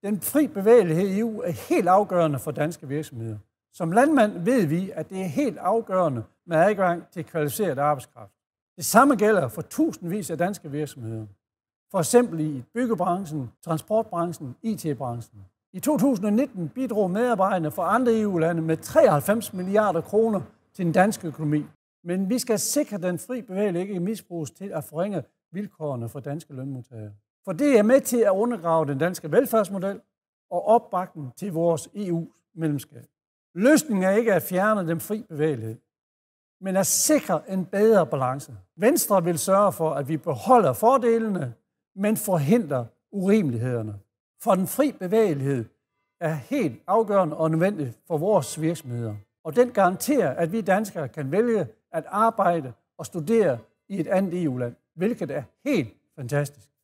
Den fri bevægelighed i EU er helt afgørende for danske virksomheder. Som landmand ved vi, at det er helt afgørende med adgang til kvalificeret arbejdskraft. Det samme gælder for tusindvis af danske virksomheder. For eksempel i byggebranchen, transportbranchen, IT-branchen. I 2019 bidrog medarbejderne fra andre EU-lande med 93 milliarder kroner til den danske økonomi. Men vi skal sikre, at den fri bevægelighed ikke misbruges til at forringe vilkårene for danske lønmodtagere. For det er med til at undergrave den danske velfærdsmodel og opbakning til vores EU-medlemskab. Løsningen er ikke at fjerne den fri bevægelighed, men at sikre en bedre balance. Venstre vil sørge for, at vi beholder fordelene, men forhindrer urimelighederne. For den fri bevægelighed er helt afgørende og nødvendig for vores virksomheder. Og den garanterer, at vi danskere kan vælge at arbejde og studere i et andet EU-land, hvilket er helt fantastisk.